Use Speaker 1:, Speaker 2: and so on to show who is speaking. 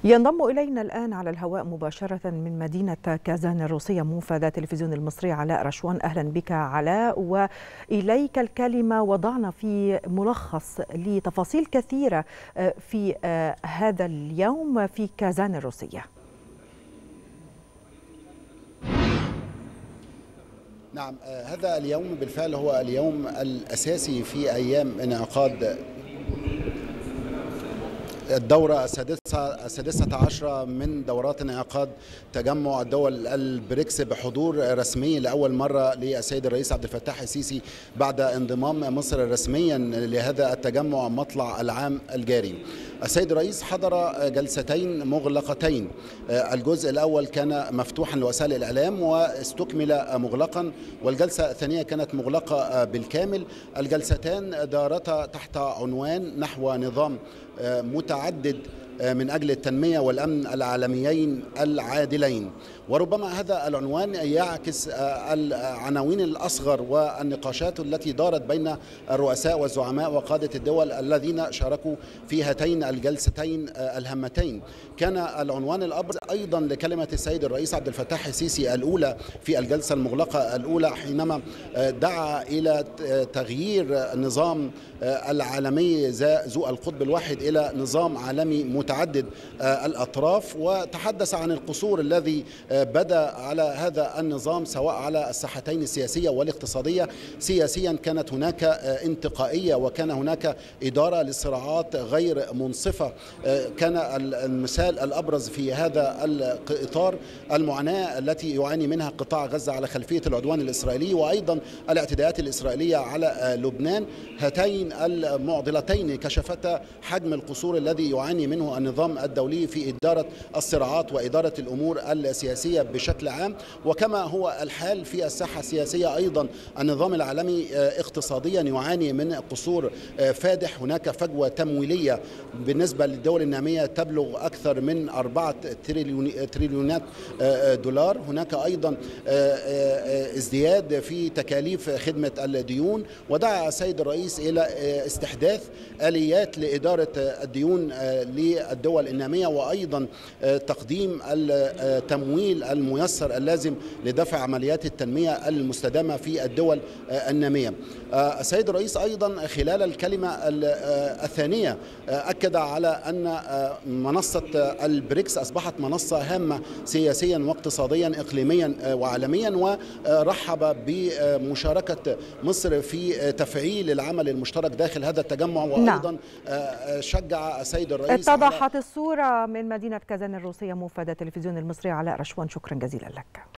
Speaker 1: ينضم إلينا الآن على الهواء مباشرة من مدينة كازان الروسية منفذ تلفزيون المصري علاء رشوان. أهلا بك علاء، وإليك الكلمة. وضعنا في ملخص لتفاصيل كثيرة في هذا اليوم في كازان الروسية.
Speaker 2: نعم، هذا اليوم بالفعل هو اليوم الأساسي في أيام انعقاد الدورة السادسة عشرة من دورات انعقاد تجمع الدول البريكس بحضور رسمي لأول مرة للسيد الرئيس عبد الفتاح السيسي بعد انضمام مصر رسميا لهذا التجمع مطلع العام الجاري. السيد الرئيس حضر جلستين مغلقتين، الجزء الأول كان مفتوحا لوسائل الإعلام واستكمل مغلقا، والجلسة الثانية كانت مغلقة بالكامل. الجلستان دارتا تحت عنوان نحو نظام متعدد من أجل التنمية والأمن العالميين العادلين، وربما هذا العنوان يعكس العناوين الأصغر والنقاشات التي دارت بين الرؤساء والزعماء وقادة الدول الذين شاركوا في هاتين الجلستين الهامتين. كان العنوان الأبرز أيضا لكلمة السيد الرئيس عبد الفتاح السيسي الأولى في الجلسة المغلقة الأولى، حينما دعا إلى تغيير النظام العالمي ذو القطب الواحد إلى نظام عالمي متعدد الأطراف، وتحدث عن القصور الذي بدا على هذا النظام سواء على الساحتين السياسية والاقتصادية. سياسيا كانت هناك انتقائية وكان هناك إدارة للصراعات غير منصفة. كان المثال الأبرز في هذا الإطار المعاناة التي يعاني منها قطاع غزة على خلفية العدوان الإسرائيلي، وأيضا الاعتداءات الإسرائيلية على لبنان. هاتين المعضلتين كشفتا حجم القصور الذي يعاني منه النظام الدولي في إدارة الصراعات وإدارة الأمور السياسية بشكل عام، وكما هو الحال في الساحة السياسية أيضا النظام العالمي اقتصاديا يعاني من قصور فادح. هناك فجوة تمويلية بالنسبة للدول النامية تبلغ أكثر من 4 تريليونات دولار. هناك أيضا ازدياد في تكاليف خدمة الديون، ودعا السيد الرئيس إلى استحداث آليات لإدارة الديون للدول النامية، وأيضا تقديم التمويل الميسر اللازم لدفع عمليات التنمية المستدامة في الدول النامية. السيد الرئيس أيضا خلال الكلمة الثانية أكد على أن منصة البريكس أصبحت منصة هامة سياسيا واقتصاديا إقليميا وعالميا، ورحب بمشاركة مصر في تفعيل العمل المشترك داخل هذا التجمع، وأيضا شجع السيد الرئيس.
Speaker 1: اتضحت الصورة من مدينة كازان الروسية منفذ تلفزيون المصري علاء رشوان، شكرا جزيلا لك.